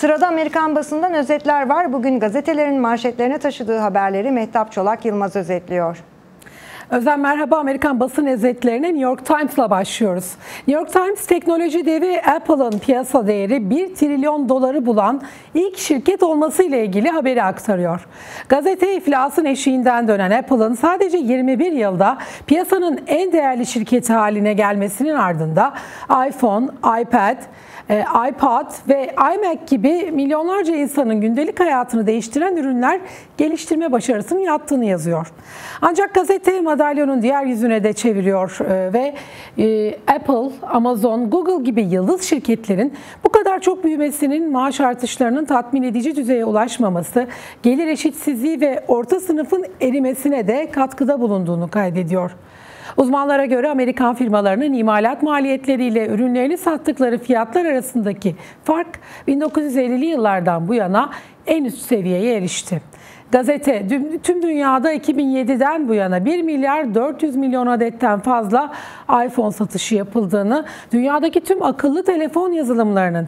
Sırada Amerikan basından özetler var. Bugün gazetelerin manşetlerine taşıdığı haberleri Mehtap Çolak Yılmaz özetliyor. Özlem merhaba. Amerikan basın özetlerine New York Times'la başlıyoruz. New York Times, teknoloji devi Apple'ın piyasa değeri 1 trilyon doları bulan ilk şirket olması ile ilgili haberi aktarıyor. Gazete, iflasın eşiğinden dönen Apple'ın sadece 21 yılda piyasanın en değerli şirketi haline gelmesinin ardında iPhone, iPad, iPod ve iMac gibi milyonlarca insanın gündelik hayatını değiştiren ürünler geliştirme başarısının yattığını yazıyor. Ancak gazete madalyonun diğer yüzüne de çeviriyor ve Apple, Amazon, Google gibi yıldız şirketlerin bu kadar çok büyümesinin maaş artışlarının tatmin edici düzeye ulaşmaması, gelir eşitsizliği ve orta sınıfın erimesine de katkıda bulunduğunu kaydediyor. Uzmanlara göre Amerikan firmalarının imalat maliyetleriyle ürünlerini sattıkları fiyatlar arasındaki fark 1950'li yıllardan bu yana en üst seviyeye erişti. Gazete, tüm dünyada 2007'den bu yana 1 milyar 400 milyon adetten fazla iPhone satışı yapıldığını, dünyadaki tüm akıllı telefon yazılımlarının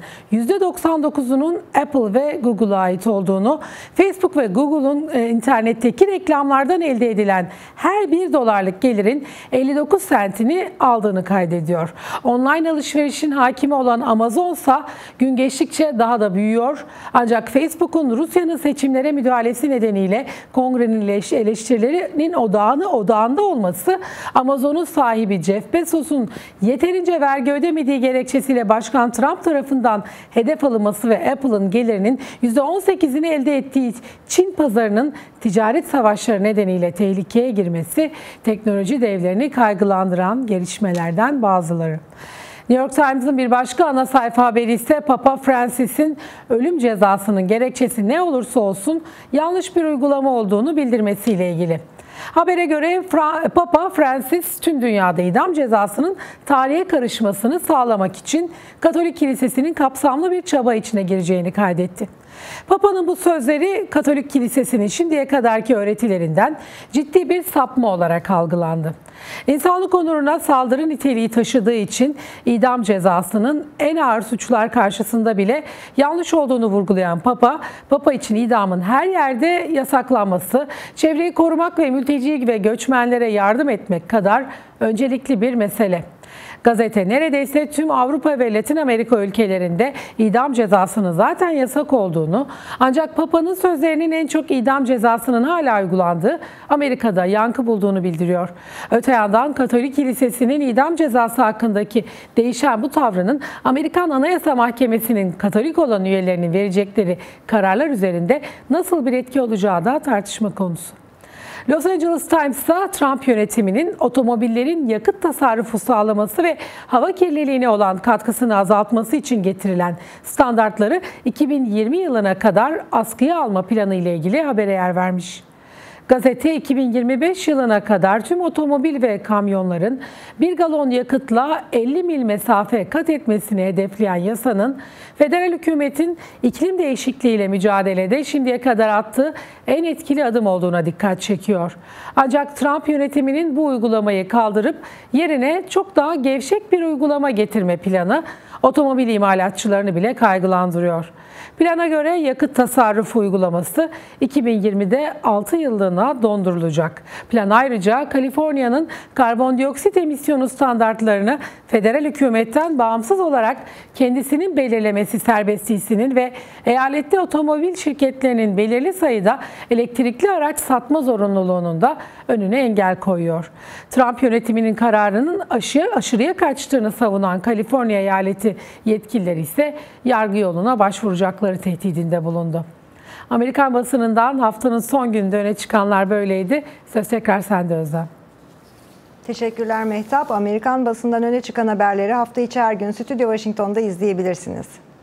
%99'unun Apple ve Google'a ait olduğunu, Facebook ve Google'un internetteki reklamlardan elde edilen her 1 dolarlık gelirin 59 sentini aldığını kaydediyor. Online alışverişin hakimi olan Amazon ise gün geçtikçe daha da büyüyor. Ancak Facebook'un Rusya'nın seçimlere müdahalesi nedeniyle Kongre'nin eleştirilerinin odağında olması, Amazon'un sahibi Jeff Bezos'un yeterince vergi ödemediği gerekçesiyle Başkan Trump tarafından hedef alınması ve Apple'ın gelirinin %18'ini elde ettiği Çin pazarının ticaret savaşları nedeniyle tehlikeye girmesi, teknoloji devlerini kaygılandıran gelişmelerden bazıları. New York Times'ın bir başka ana sayfa haberi ise Papa Francis'in ölüm cezasının gerekçesi ne olursa olsun yanlış bir uygulama olduğunu bildirmesiyle ilgili. Habere göre Papa Francis tüm dünyada idam cezasının tarihe karışmasını sağlamak için Katolik Kilisesi'nin kapsamlı bir çaba içine gireceğini kaydetti. Papa'nın bu sözleri Katolik Kilisesi'nin şimdiye kadarki öğretilerinden ciddi bir sapma olarak algılandı. İnsanlık onuruna saldırı niteliği taşıdığı için idam cezasının en ağır suçlar karşısında bile yanlış olduğunu vurgulayan Papa için idamın her yerde yasaklanması, çevreyi korumak ve mülteci ve göçmenlere yardım etmek kadar öncelikli bir mesele. Gazete, neredeyse tüm Avrupa ve Latin Amerika ülkelerinde idam cezasının zaten yasak olduğunu, ancak Papa'nın sözlerinin en çok idam cezasının hala uygulandığı Amerika'da yankı bulduğunu bildiriyor. Öte yandan Katolik Kilisesi'nin idam cezası hakkındaki değişen bu tavrının Amerikan Anayasa Mahkemesi'nin Katolik olan üyelerinin verecekleri kararlar üzerinde nasıl bir etki olacağı da tartışma konusu. Los Angeles Times'ta Trump yönetiminin otomobillerin yakıt tasarrufu sağlaması ve hava kirliliğine olan katkısını azaltması için getirilen standartları 2020 yılına kadar askıya alma planı ile ilgili habere yer vermiş. Gazete, 2025 yılına kadar tüm otomobil ve kamyonların 1 galon yakıtla 50 mil mesafe kat etmesini hedefleyen yasanın federal hükümetin iklim değişikliğiyle mücadelede şimdiye kadar attığı en etkili adım olduğuna dikkat çekiyor. Ancak Trump yönetiminin bu uygulamayı kaldırıp yerine çok daha gevşek bir uygulama getirme planı otomobil imalatçılarını bile kaygılandırıyor. Plana göre yakıt tasarrufu uygulaması 2020'de 6 yıllığına dondurulacak. Plan ayrıca Kaliforniya'nın karbondioksit emisyonu standartlarını federal hükümetten bağımsız olarak kendisinin belirlemesi serbestliğinin ve eyalette otomobil şirketlerinin belirli sayıda elektrikli araç satma zorunluluğunun da önüne engel koyuyor. Trump yönetiminin kararının aşırıya kaçtığını savunan Kaliforniya eyaleti yetkilileri ise yargı yoluna başvuracakları tehdidinde bulundu. Amerikan basınından haftanın son gününde öne çıkanlar böyleydi. Söz tekrar sende Özlem. Teşekkürler Mehtap. Amerikan basından öne çıkan haberleri hafta içi her gün Stüdyo Washington'da izleyebilirsiniz.